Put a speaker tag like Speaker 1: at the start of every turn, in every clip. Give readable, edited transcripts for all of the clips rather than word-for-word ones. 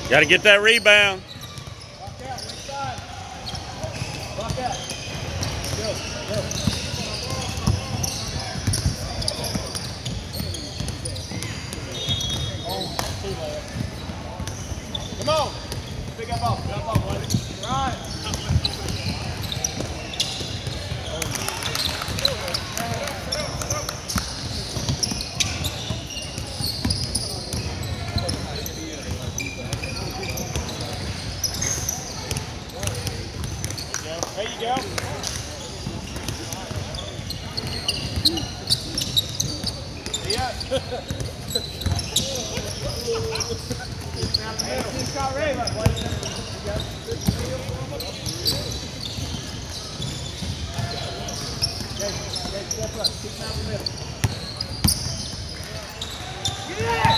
Speaker 1: Got to get that rebound.
Speaker 2: Walk out, right side. Walk out. Go, go. Come on. Pick up off. Pick up off, buddy. Right. There you go. Yeah. He's got ready. Step up. Keep him out in the middle. Yeah.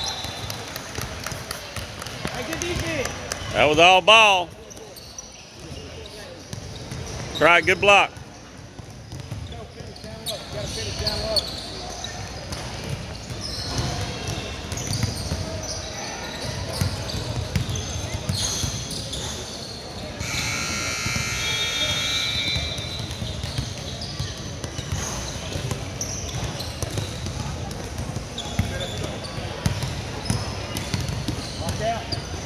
Speaker 2: Hey, good defense.
Speaker 1: That was all ball. Try it, good block.
Speaker 2: Finish down low. You gotta finish down low. Walk out.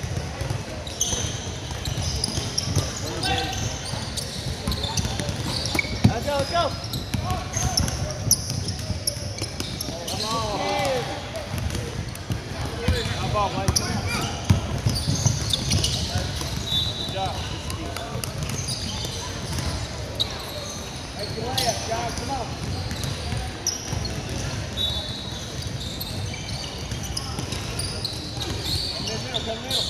Speaker 2: Let's go, let's go. Come on. Hop off, Mike. Good job. Make your way up, guys. Come on. Come middle, come middle.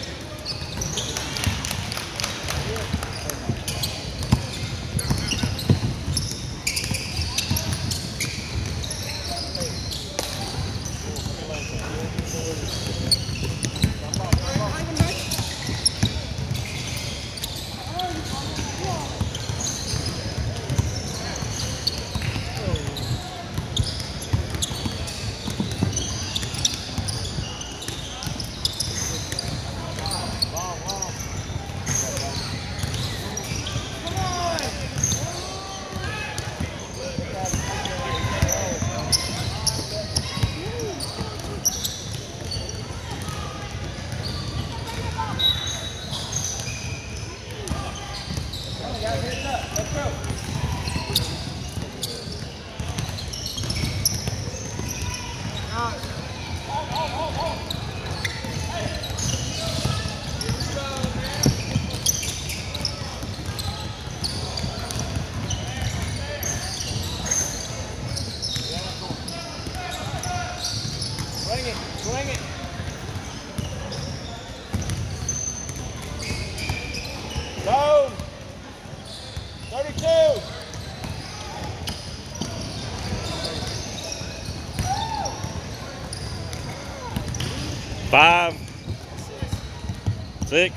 Speaker 2: Let's go.
Speaker 1: 5, 6.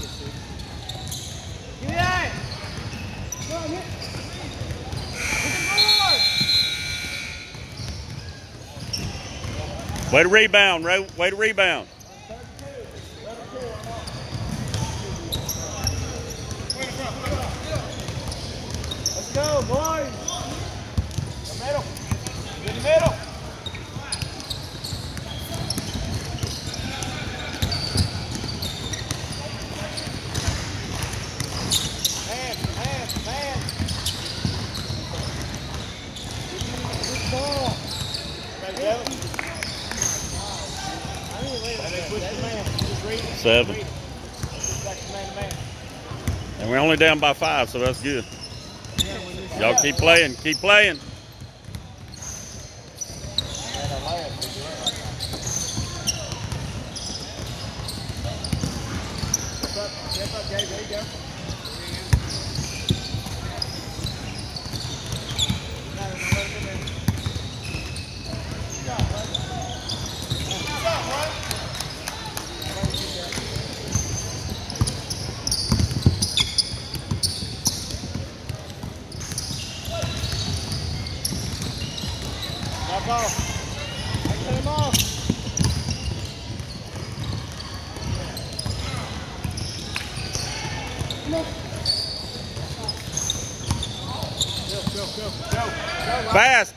Speaker 2: Give me that. Go on, hit.
Speaker 1: Way to rebound, way to rebound.
Speaker 2: Let's go, boys. The middle. In the middle. Man. Good ball. Right, Devin.
Speaker 1: 7. And we're only down by 5, so that's good. Y'all keep playing, keep playing.
Speaker 2: Step up, Gabe. There you go. Knock off. Cut him off.
Speaker 1: Fast.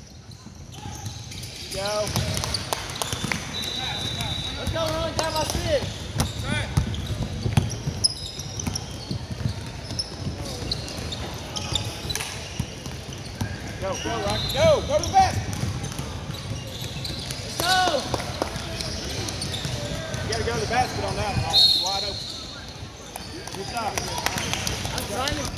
Speaker 2: Go. Let's go, Ron. Time by 6. Go, Rocky. Go to the basket. Let's go. You got to go to the basket on that one. It's wide open. Good job. I'm trying to.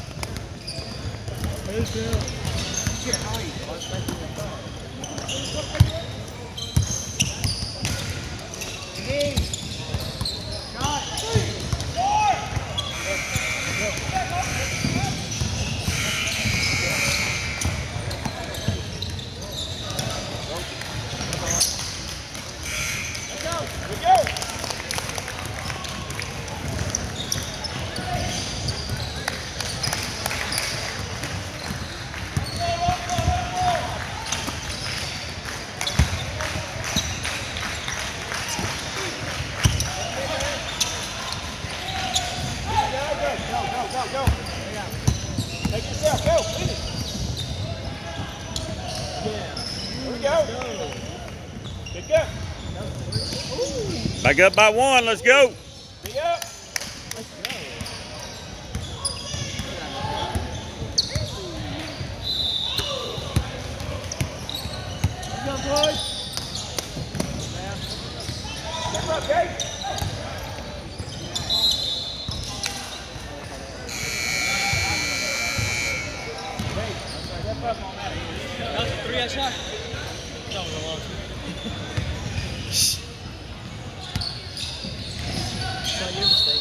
Speaker 2: Go. Take yourself. Go. Finish. Here we go. Pick up.
Speaker 1: Back up by 1. Let's go.
Speaker 2: Pick up. Let's go, boys. Step up, Gage. That was a 3-out shot. That was a long two. It's not your mistake.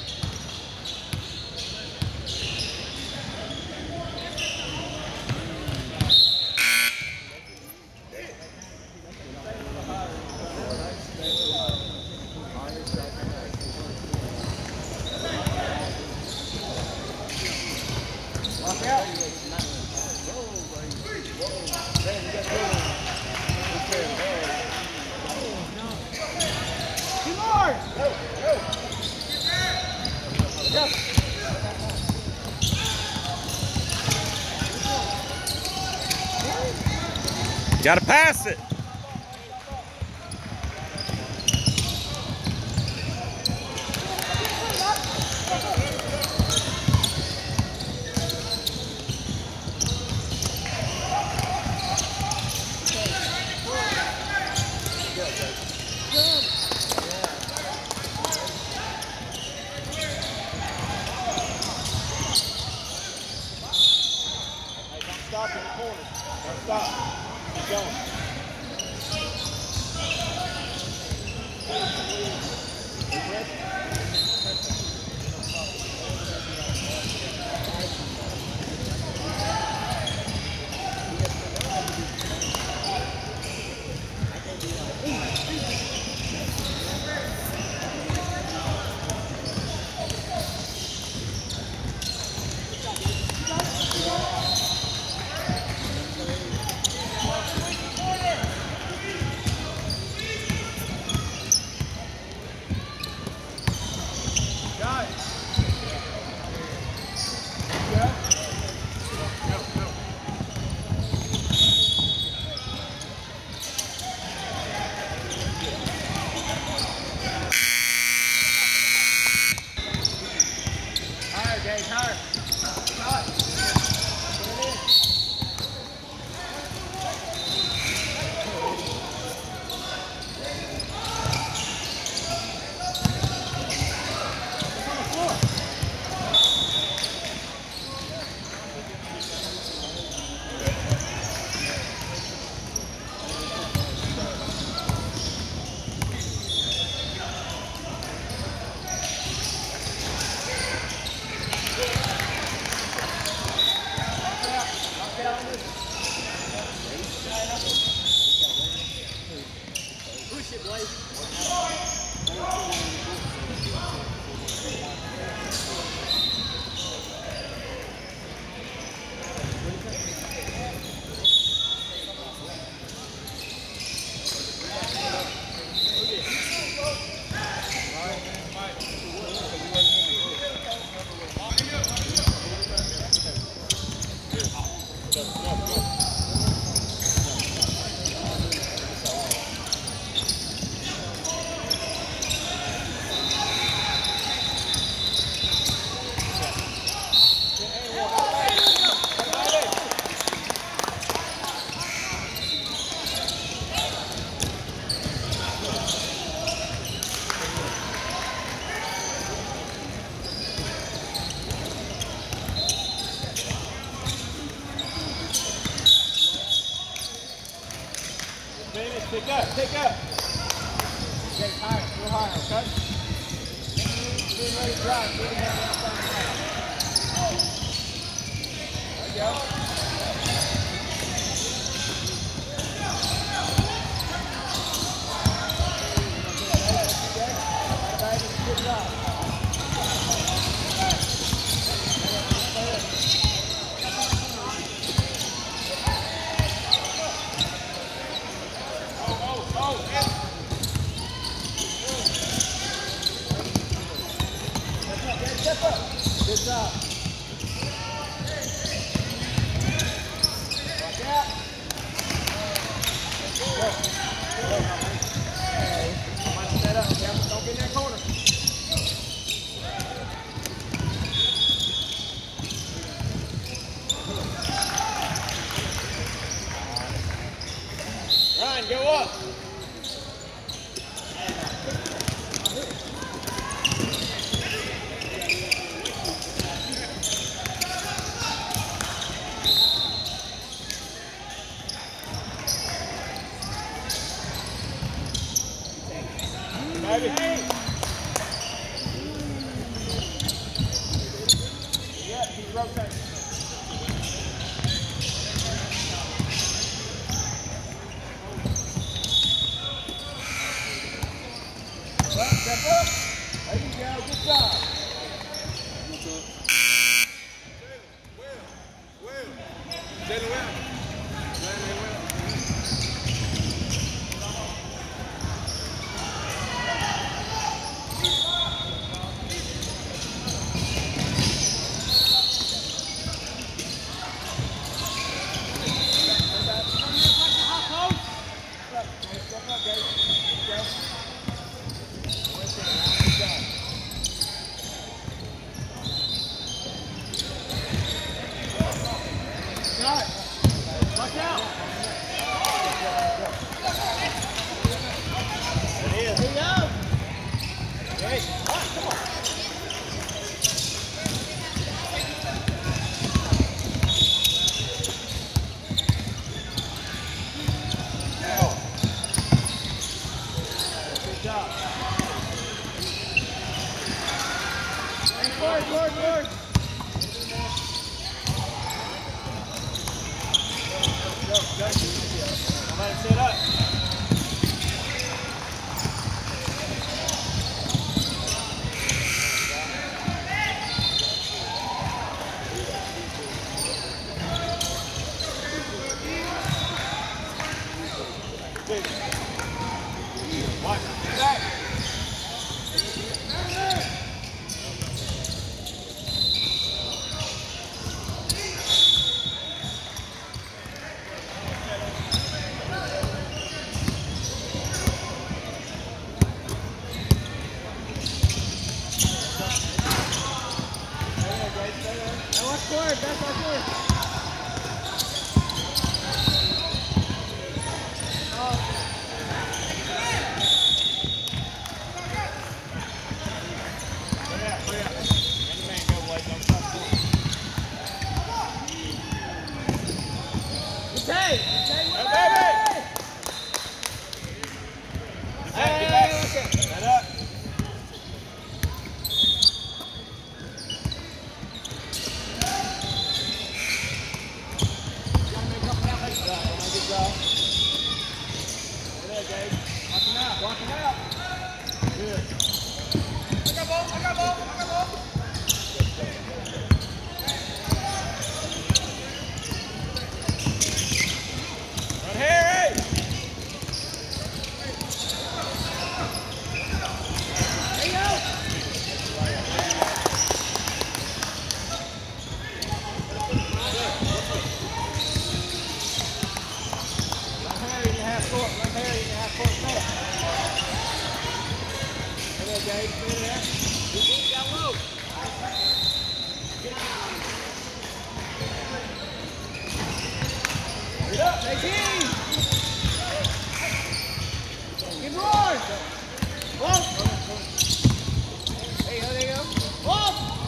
Speaker 2: Walk out.
Speaker 1: Got to pass it.
Speaker 2: Stop in the corner. Don't stop. Keep going. Higher. Push it, Blake. Go. try, okay? Get ready to drive. Get it down outside the line. There you go. Good job. Good job. Watch out. Go. Somebody set up. Don't get in that corner. Ryan, go up. Baby. Yeah, keep rotating. Well, step up. There you go. Good job. Watch out! It is. Here you go. Hey, come on. Good job. Forward. Go. Somebody set up. Watch. Back. That's our court. Walking out. Good. I got ball. Run here, hey! There you go. Right here, you can have court. Gabe, get in there. Get down low. Get up, take it. Keep rolling. Whoa. There you go. Whoa.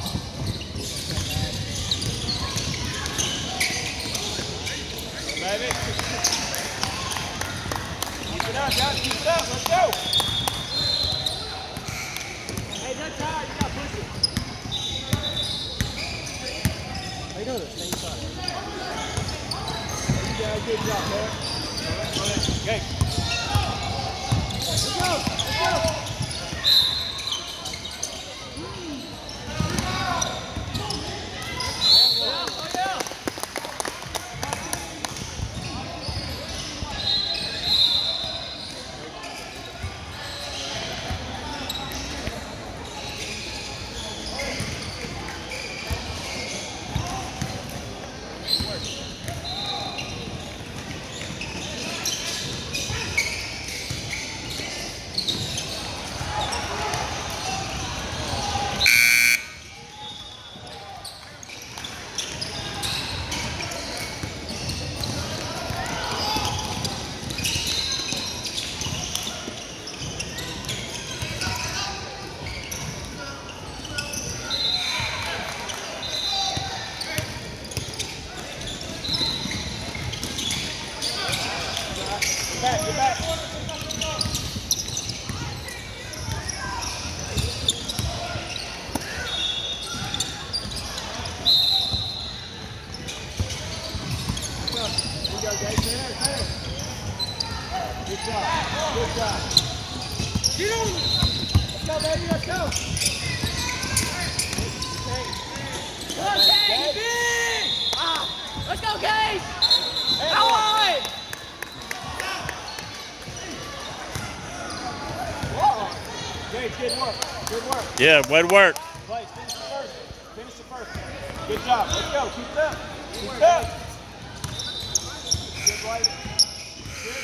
Speaker 2: Baby. Keep it up, guys. Keep it up. Let's go. Get on it. Let's go, baby. Let's go.
Speaker 3: Come on, Gage. Big. Let's go, Gage. Come on.
Speaker 2: Gage, good work. Good work.
Speaker 1: Yeah, way to work.
Speaker 2: Blaze, finish the first. Finish the first. Good job. Let's go. Keep it up. Keep it up. Good, Blaze. Good.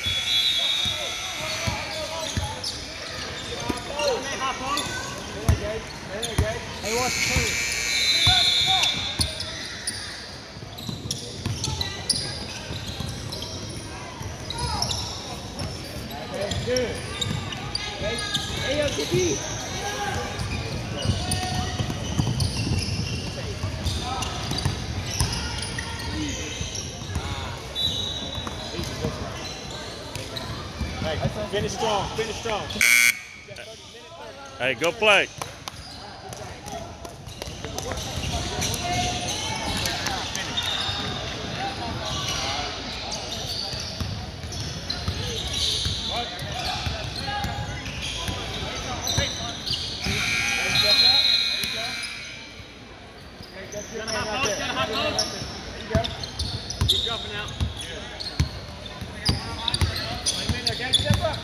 Speaker 2: High post. There, Gage. There, Gage. Hey, watch the team. Good. Hey, yo, TP. Hey, finish strong. Finish strong.
Speaker 1: Hey, go play.
Speaker 2: Keep jumping out. Wait a minute, gang, step up.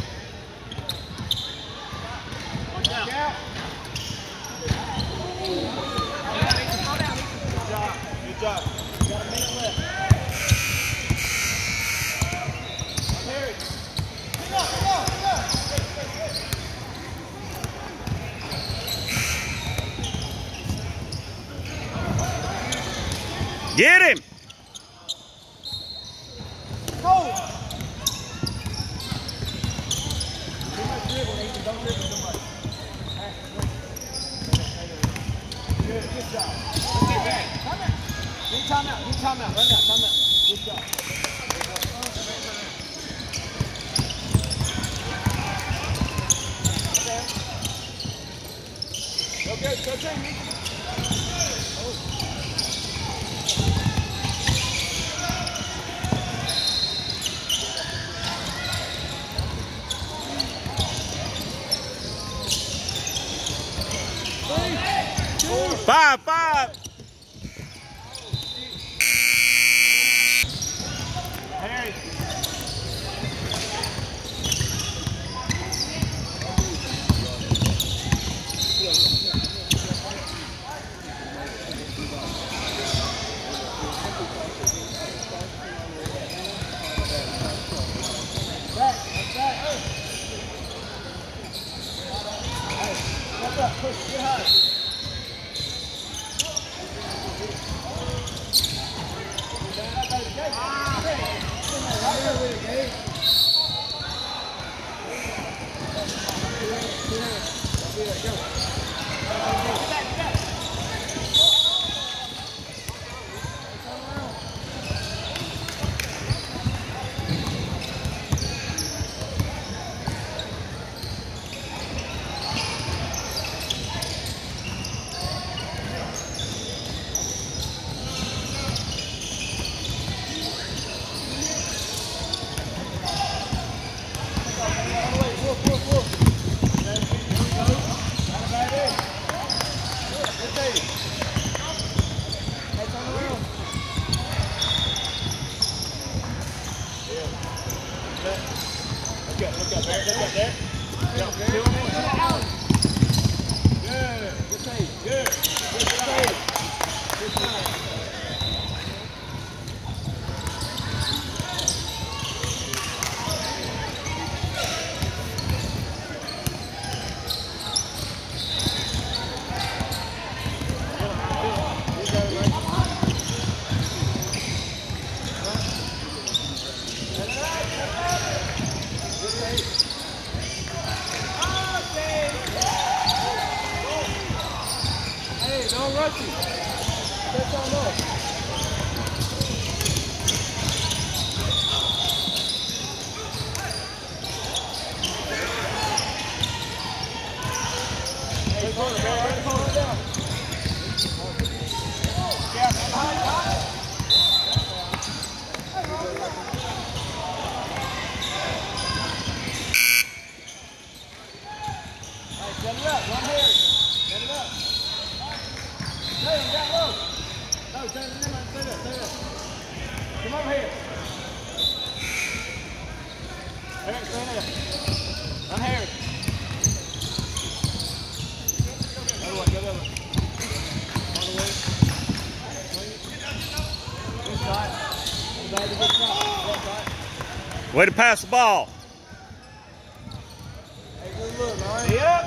Speaker 2: Watch out. Good job. You got a minute left. Harry. Come on.
Speaker 1: Get him.
Speaker 2: Go! Too much dribble, Nathan. Don't dribble so much. Good job. Let's get back. Time out. Need time out. Run out. Time out. Good job. Okay. Go, Jamie.
Speaker 1: Five.
Speaker 2: Harry. Back. Hey, step up, push, get high. Look up there. Go. Two more. Good. Good save. Good. Good save. Good time. Don't rush it. That's on us. Hey, corner, man. Corner down. Stand it up. One here. Stand it up. Stay down low. No, stand it in. Stay there. Stay there. Come over here. Eric, stand there. Run here. Other one, go the other one. On the way. Good shot. Good shot.
Speaker 1: Way to pass the ball.
Speaker 2: Hey, good look, all right? Yep.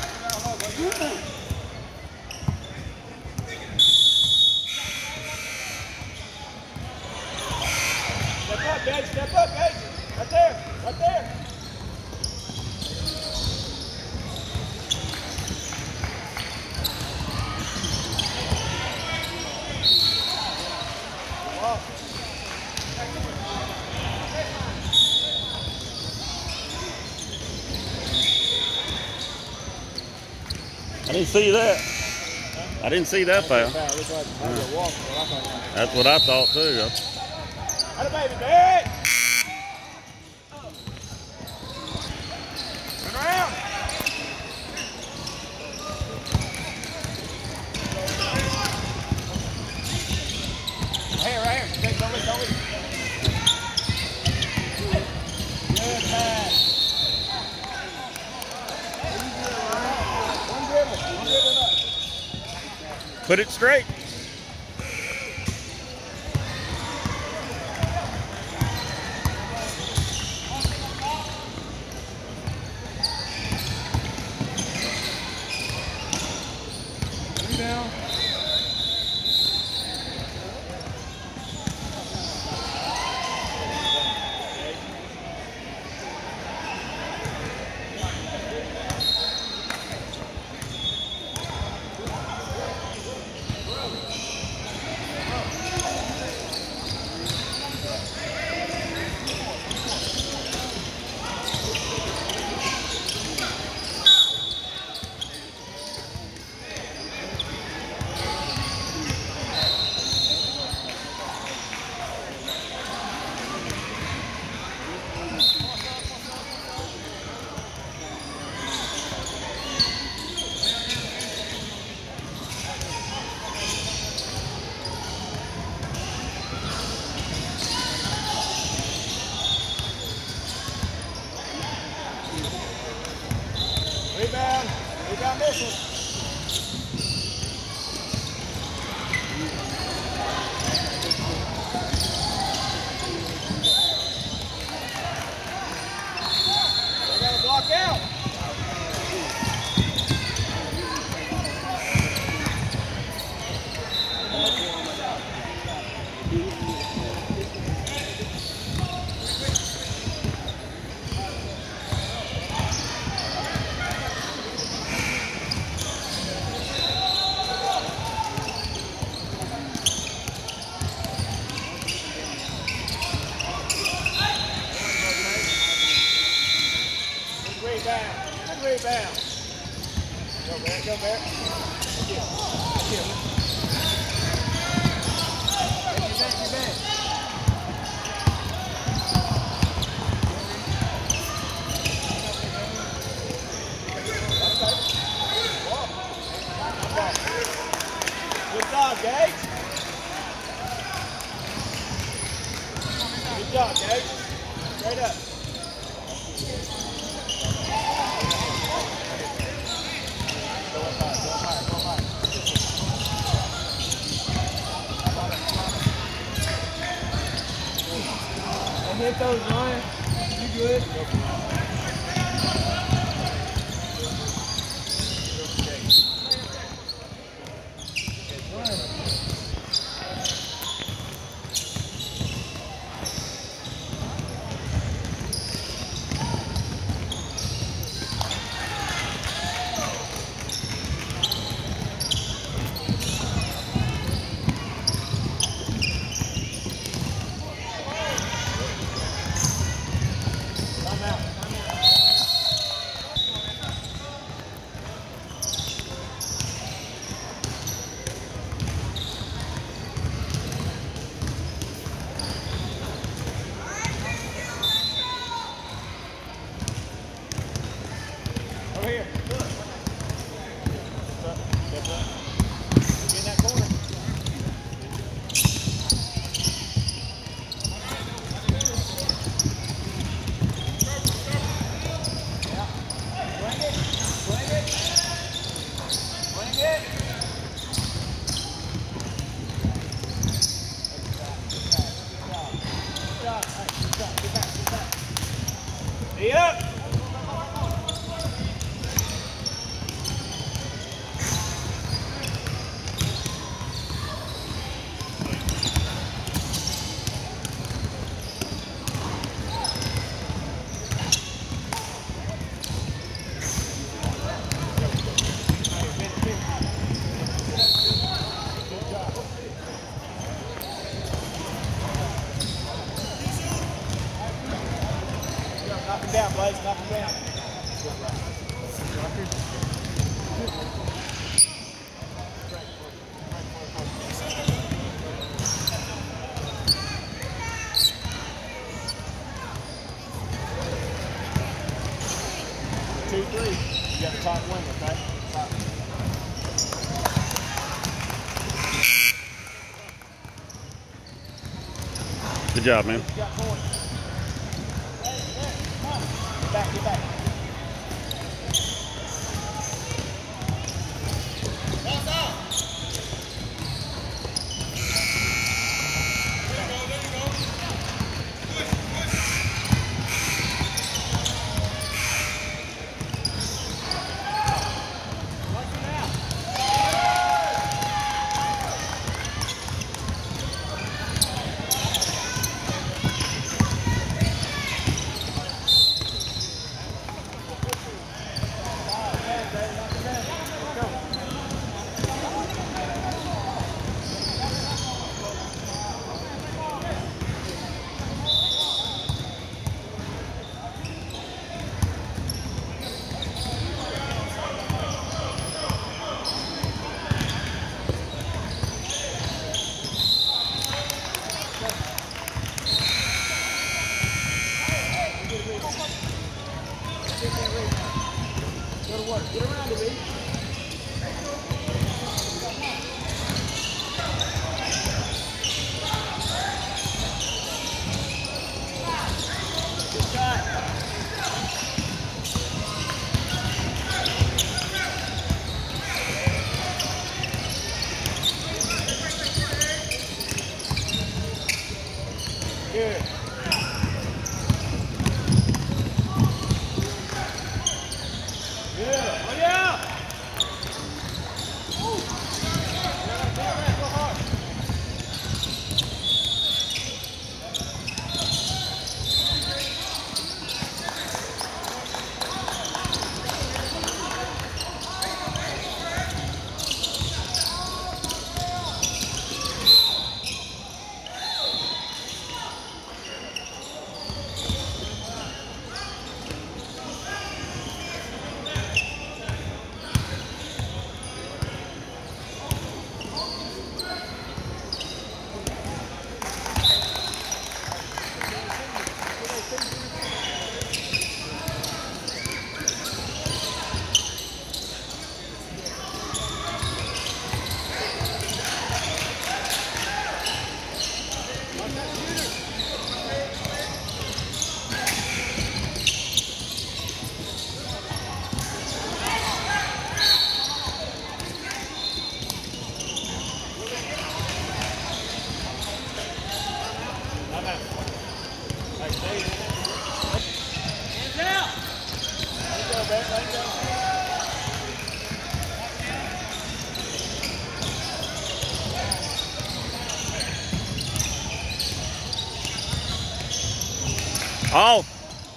Speaker 2: Step up, Gage. Step up, Gage. Right there. Right there.
Speaker 1: I didn't see that. I didn't see that foul. That's what I thought too.
Speaker 2: Atta baby, Barry. Turn around. Right here. Don't leave. Good pass. One dribble up.
Speaker 1: Put it straight.
Speaker 2: Down. Rebound this one. They got to block out. Good rebound. Go back. Get back. Good job, Gage. Good job, Gage. Straight up. Hit those lines. You good? Over here. Look. in that corner. Up. Knock him down, Blaze. Knock him down. 2-3. You got the top wing, okay? Top.
Speaker 1: Good job, man.
Speaker 2: You got points. Come on. Get back, get back. Go to work. Get around it, baby. Good shot. Good.
Speaker 1: Off.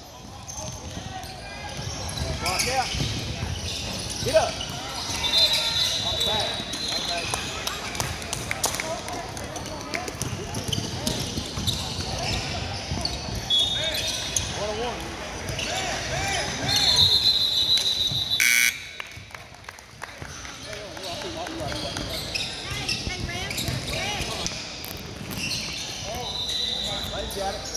Speaker 2: Block out. Get up. On the back. On the back. 1-on-1. Blaze got it.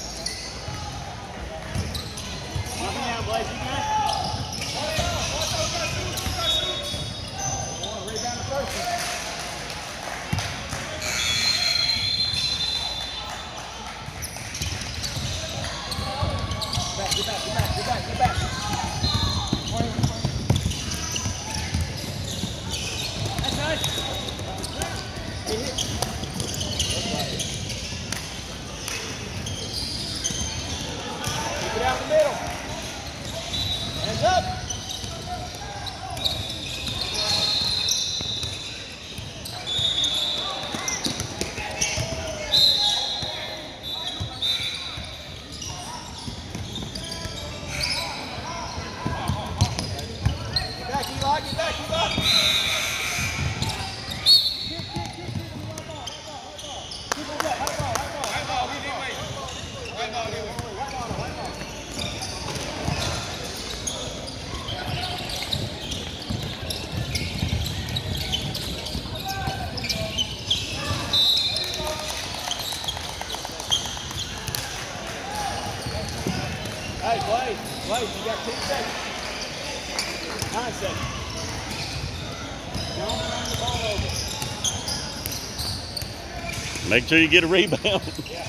Speaker 2: Knock him down, Blaze. You got it. get back, keep up. Hey, Blake, you got 10 seconds. 9 seconds. Don't turn the ball over.
Speaker 1: Make sure you get a rebound.
Speaker 2: Yeah.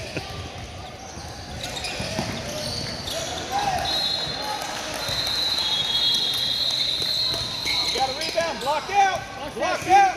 Speaker 2: You got a rebound, block out. Block out.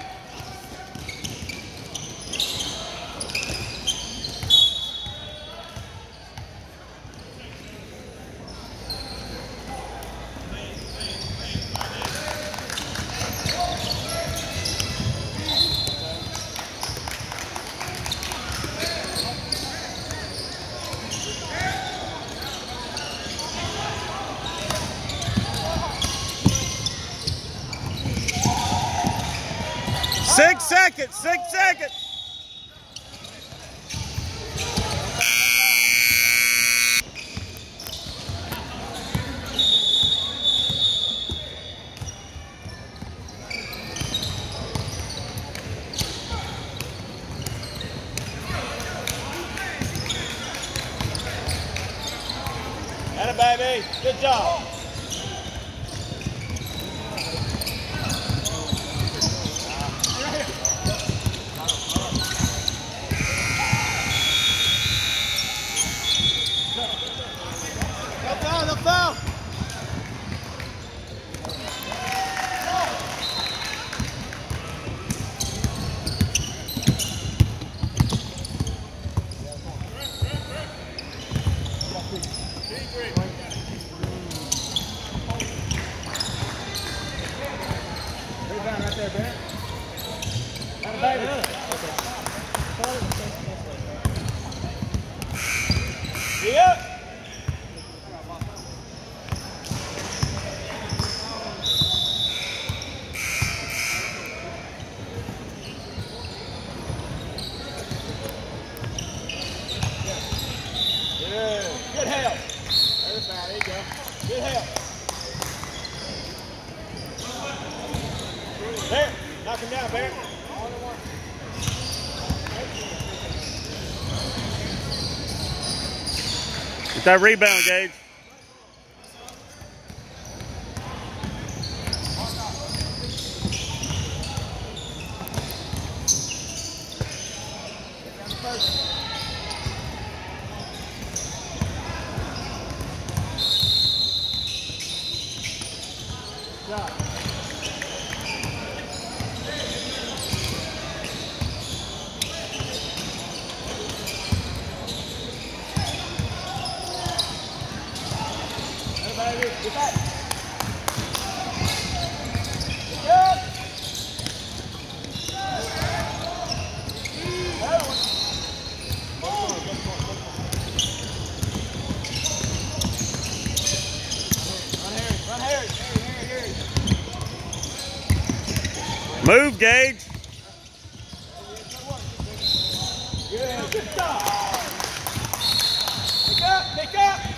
Speaker 1: Six seconds.
Speaker 2: Atta baby, good job. No foul. Rebound right there, Barrett. Atta baby. Yep. Good help. There's that. There you go. Good help. There. Knock him down, Barrett.
Speaker 1: Get that rebound, Gage.
Speaker 2: Get back. Good. Run Harry.
Speaker 1: Move, Gage.
Speaker 2: Good job. Pick up.